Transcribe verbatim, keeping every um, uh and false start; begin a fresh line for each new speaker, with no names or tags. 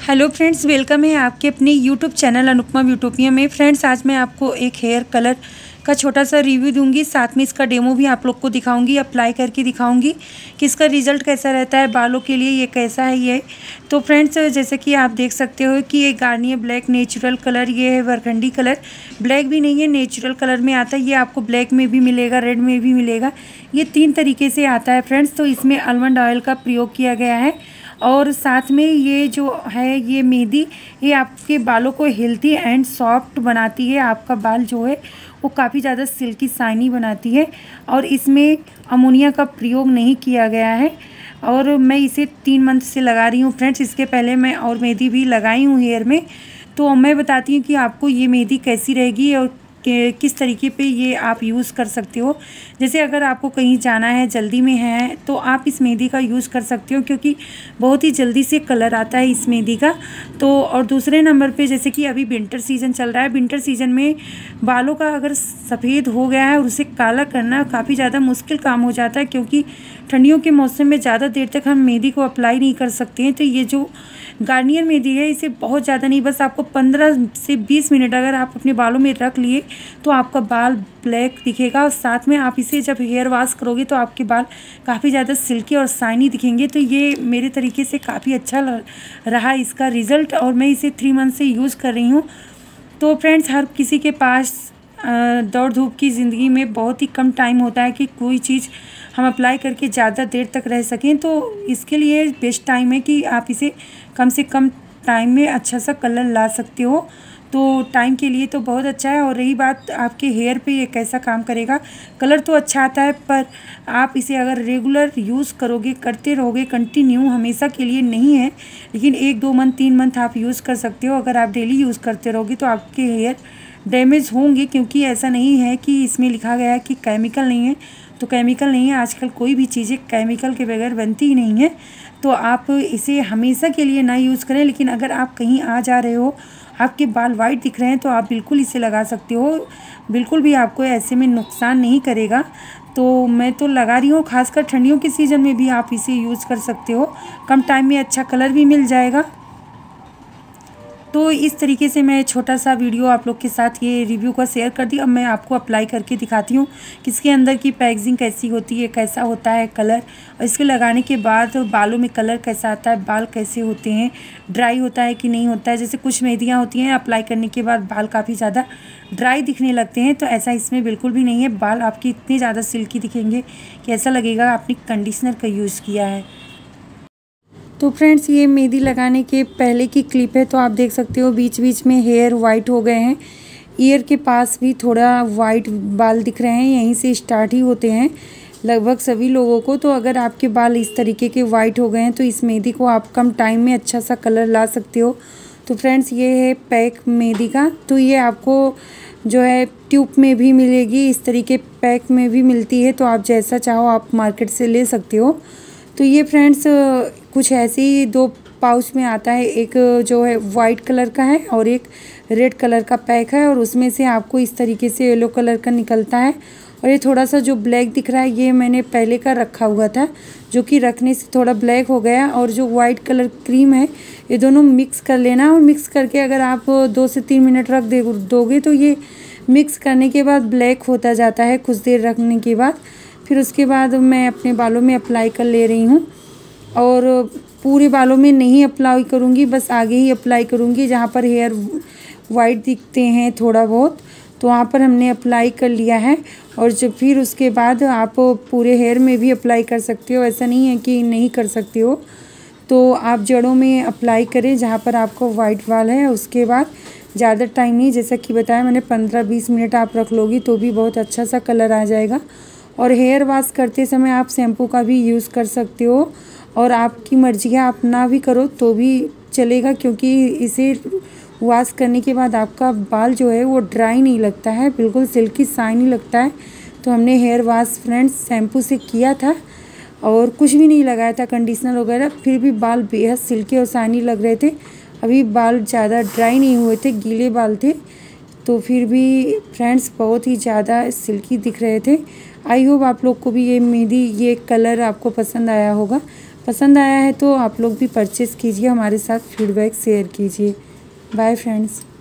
Hello friends, welcome है आपके अपने यूट्यूब चैनल अनुपमा ब्यूटोपिया में। फ्रेंड्स, आज मैं आपको एक हेयर कलर का छोटा सा रिव्यू दूंगी, साथ में इसका डेमो भी आप लोग को दिखाऊंगी, अप्लाई करके दिखाऊंगी कि इसका रिज़ल्ट कैसा रहता है बालों के लिए, ये कैसा है ये। तो फ्रेंड्स, जैसे कि आप देख सकते हो कि ये गार्नियर ब्लैक नेचुरल कलर, ये है वरखंडी कलर। ब्लैक भी नहीं है, नेचुरल कलर में आता है। ये आपको ब्लैक में भी मिलेगा, रेड में भी मिलेगा, ये तीन तरीके से आता है फ्रेंड्स। तो इसमें आलमंड ऑयल का प्रयोग किया गया है और साथ में ये जो है ये मेहंदी, ये आपके बालों को हेल्दी एंड सॉफ्ट बनाती है। आपका बाल जो है वो काफ़ी ज़्यादा सिल्की शाइनी बनाती है और इसमें अमोनिया का प्रयोग नहीं किया गया है। और मैं इसे तीन मंथ से लगा रही हूँ फ्रेंड्स। इसके पहले मैं और मेहंदी भी लगाई हूँ हेयर में, तो मैं बताती हूँ कि आपको ये मेहंदी कैसी रहेगी और किस तरीके पे ये आप यूज़ कर सकते हो। जैसे अगर आपको कहीं जाना है, जल्दी में है, तो आप इस मेहंदी का यूज़ कर सकते हो क्योंकि बहुत ही जल्दी से कलर आता है इस मेहंदी का। तो और दूसरे नंबर पे, जैसे कि अभी विंटर सीज़न चल रहा है, विंटर सीज़न में बालों का अगर सफ़ेद हो गया है और उसे काला करना काफ़ी ज़्यादा मुश्किल काम हो जाता है क्योंकि ठंडियों के मौसम में ज़्यादा देर तक हम मेहंदी को अप्लाई नहीं कर सकते हैं। तो ये जो गार्नियर मेहंदी है, इसे बहुत ज़्यादा नहीं, बस आपको पंद्रह से बीस मिनट अगर आप अपने बालों में रख लिए तो आपका बाल ब्लैक दिखेगा और साथ में आप इसे जब हेयर वॉश करोगे तो आपके बाल काफ़ी ज़्यादा सिल्की और शाइनी दिखेंगे। तो ये मेरे तरीके से काफ़ी अच्छा रहा इसका रिज़ल्ट और मैं इसे थ्री मंथ से यूज़ कर रही हूँ। तो फ्रेंड्स, हर किसी के पास दौड़ धूप की ज़िंदगी में बहुत ही कम टाइम होता है कि कोई चीज़ हम अप्लाई करके ज़्यादा देर तक रह सकें। तो इसके लिए बेस्ट टाइम है कि आप इसे कम से कम टाइम में अच्छा सा कलर ला सकते हो। तो टाइम के लिए तो बहुत अच्छा है। और रही बात आपके हेयर पे ये कैसा काम करेगा, कलर तो अच्छा आता है, पर आप इसे अगर रेगुलर यूज़ करोगे, करते रहोगे कंटिन्यू, हमेशा के लिए नहीं है, लेकिन एक दो मंथ तीन मंथ आप यूज़ कर सकते हो। अगर आप डेली यूज़ करते रहोगे तो आपके हेयर डैमेज होंगे, क्योंकि ऐसा नहीं है कि इसमें लिखा गया है कि केमिकल नहीं है, तो केमिकल नहीं है। आजकल कोई भी चीज़ें केमिकल के बगैर बनती ही नहीं है। तो आप इसे हमेशा के लिए ना यूज़ करें, लेकिन अगर आप कहीं आ जा रहे हो, आपके बाल वाइट दिख रहे हैं, तो आप बिल्कुल इसे लगा सकते हो, बिल्कुल भी आपको ऐसे में नुकसान नहीं करेगा। तो मैं तो लगा रही हूँ, खासकर ठंडियों के सीज़न में भी आप इसे यूज़ कर सकते हो, कम टाइम में अच्छा कलर भी मिल जाएगा। तो इस तरीके से मैं छोटा सा वीडियो आप लोग के साथ ये रिव्यू का शेयर कर दी। अब मैं आपको अप्लाई करके दिखाती हूँ कि इसके अंदर की पैकेजिंग कैसी होती है, कैसा होता है कलर, और इसके लगाने के बाद बालों में कलर कैसा आता है, बाल कैसे होते हैं, ड्राई होता है कि नहीं होता है। जैसे कुछ मेहंदियाँ होती हैं, अप्लाई करने के बाद बाल काफ़ी ज़्यादा ड्राई दिखने लगते हैं, तो ऐसा इसमें बिल्कुल भी नहीं है। बाल आपके इतने ज़्यादा सिल्की दिखेंगे कि ऐसा लगेगा आपने कंडीशनर का यूज़ किया है। तो फ्रेंड्स, ये मेहंदी लगाने के पहले की क्लिप है, तो आप देख सकते हो बीच बीच में हेयर वाइट हो गए हैं। ईयर के पास भी थोड़ा वाइट बाल दिख रहे हैं, यहीं से स्टार्ट ही होते हैं लगभग सभी लोगों को। तो अगर आपके बाल इस तरीके के वाइट हो गए हैं तो इस मेहंदी को आप कम टाइम में अच्छा सा कलर ला सकते हो। तो फ्रेंड्स, ये है पैक मेहंदी का। तो ये आपको जो है ट्यूब में भी मिलेगी, इस तरीके पैक में भी मिलती है, तो आप जैसा चाहो आप मार्केट से ले सकते हो। तो ये फ्रेंड्स कुछ ऐसे ही दो पाउच में आता है, एक जो है वाइट कलर का है और एक रेड कलर का पैक है, और उसमें से आपको इस तरीके से येलो कलर का निकलता है। और ये थोड़ा सा जो ब्लैक दिख रहा है, ये मैंने पहले का रखा हुआ था, जो कि रखने से थोड़ा ब्लैक हो गया। और जो वाइट कलर क्रीम है, ये दोनों मिक्स कर लेना, और मिक्स करके अगर आप दो से तीन मिनट रख दे दोगे तो ये मिक्स करने के बाद ब्लैक होता जाता है कुछ देर रखने के बाद। फिर उसके बाद मैं अपने बालों में अप्लाई कर ले रही हूँ, और पूरे बालों में नहीं अप्लाई करूँगी, बस आगे ही अप्लाई करूँगी जहाँ पर हेयर वाइट दिखते हैं थोड़ा बहुत, तो वहाँ पर हमने अप्लाई कर लिया है। और जब फिर उसके बाद आप पूरे हेयर में भी अप्लाई कर सकते हो, ऐसा नहीं है कि नहीं कर सकते हो। तो आप जड़ों में अप्लाई करें जहाँ पर आपको वाइट बाल है। उसके बाद ज़्यादा टाइम नहीं, जैसा कि बताया मैंने, पंद्रह बीस मिनट आप रख लोगी तो भी बहुत अच्छा सा कलर आ जाएगा। और हेयर वॉश करते समय आप शैम्पू का भी यूज़ कर सकते हो, और आपकी मर्ज़ी है आप ना भी करो तो भी चलेगा, क्योंकि इसे वॉश करने के बाद आपका बाल जो है वो ड्राई नहीं लगता है, बिल्कुल सिल्की शाइनी लगता है। तो हमने हेयर वॉश फ्रेंड्स शैम्पू से किया था और कुछ भी नहीं लगाया था, कंडीशनर वगैरह, फिर भी बाल बेहद सिल्की और शाइनी लग रहे थे। अभी बाल ज़्यादा ड्राई नहीं हुए थे, गीले बाल थे, तो फिर भी फ्रेंड्स बहुत ही ज़्यादा सिल्की दिख रहे थे। आई होप आप लोग को भी ये मेहंदी ये कलर आपको पसंद आया होगा। पसंद आया है तो आप लोग भी परचेज़ कीजिए, हमारे साथ फीडबैक शेयर कीजिए। Bye friends.